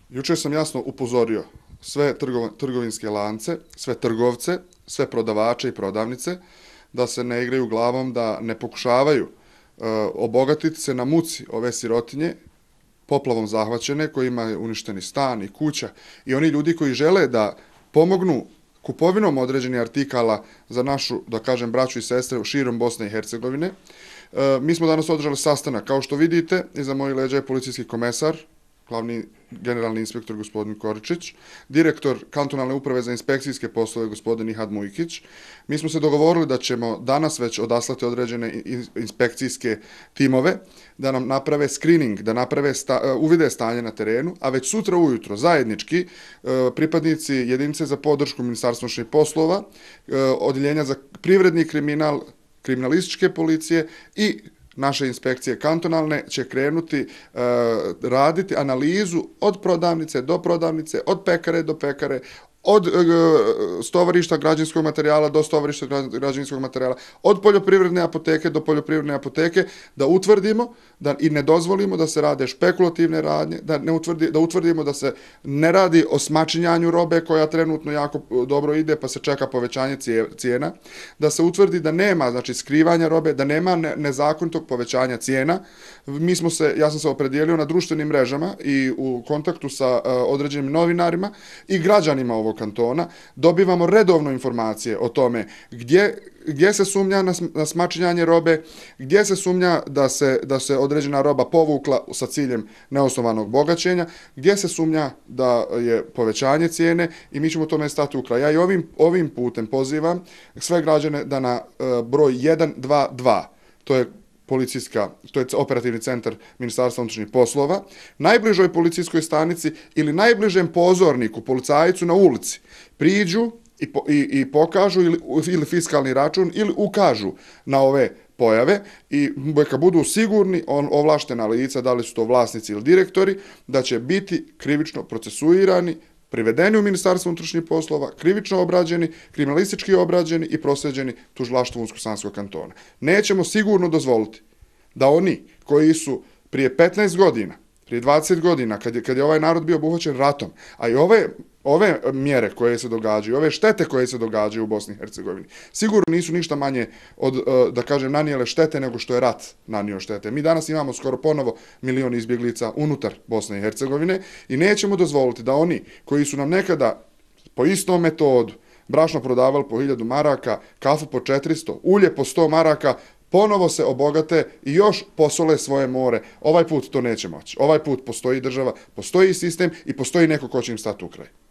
Jučer sam jasno upozorio sve trgovinske lance, sve trgovce, sve prodavače i prodavnice da se ne igraju glavom, da ne pokušavaju obogatiti se na muci ove sirotinje, poplavom zahvaćene, kojima je uništeni stan i kuća, i oni ljudi koji žele da pomognu kupovinom određenih artikala za našu, da kažem, braću i sestre širom Bosne i Hercegovine. Mi smo danas održali sastanak. Kao što vidite, iza mojih leđa je policijski komesar, glavni generalni inspektor gospodin Koričić, direktor kantonalne uprave za inspekcijske poslove gospodin Ihad Mujkić. Mi smo se dogovorili da ćemo danas već odaslati određene inspekcijske timove, da nam naprave screening, da naprave uvide stanje na terenu, a već sutra ujutro zajednički pripadnici jedinice za podršku Ministarstva unutrašnjih poslova, odjeljenja za privredni kriminal, kriminalističke policije i naše inspekcije kantonalne će krenuti raditi analizu od prodavnice do prodavnice, od pekare do pekare, od stovarišta građevinskog materijala do stovarišta građevinskog materijala, od poljoprivredne apoteke do poljoprivredne apoteke, da utvrdimo i ne dozvolimo da se rade špekulativne radnje, da utvrdimo da se ne radi o smačinjanju robe koja trenutno jako dobro ide pa se čeka povećanje cijena, da se utvrdi da nema, znači, skrivanja robe, da nema nezakonitog povećanja cijena. Ja sam se opredijelio na društvenim mrežama i u kontaktu sa određenim novinarima i građanima ovog kantona, dobivamo redovno informacije o tome gdje se sumnja na smačinjanje robe, gdje se sumnja da se određena roba povukla sa ciljem neosnovanog bogaćenja, gdje se sumnja da je povećanje cijene, i mi ćemo tome stati u kraj. Ja i ovim putem pozivam sve građane da na broj 122, to je operativni centar Ministarstva unutrašnjih poslova, najbližoj policijskoj stanici ili najbližem pozorniku, policajcu na ulici, priđu i pokažu ili fiskalni račun ili ukažu na ove pojave i neka budu sigurni, ovlaštena lica, da li su to vlasnici ili direktori, da će biti krivično procesuirani, privedeni u Ministarstvo unutrašnjih poslova, krivično obrađeni, kriminalistički obrađeni i proslijeđeni tužilaštvu Unsko-Sanskog kantona. Nećemo sigurno dozvoliti da oni koji su prije 15 godina, prije 20 godina, kad je ovaj narod bio obuhvaćen ratom, a i ove mjere koje se događaju, ove štete koje se događaju u Bosni i Hercegovini, sigurno nisu ništa manje od, da kažem, nanijele štete nego što je rat nanio štete. Mi danas imamo skoro ponovo 1 milion izbjeglica unutar Bosne i Hercegovine i nećemo dozvoliti da oni koji su nam nekada po istom metodu brašno prodavali po 1000 maraka, kafu po 400, ulje po 100 maraka, ponovo se obogate i još posole svoje more. Ovaj put to neće moći. Ovaj put postoji država, postoji sistem i postoji neko ko će im stati u kraj.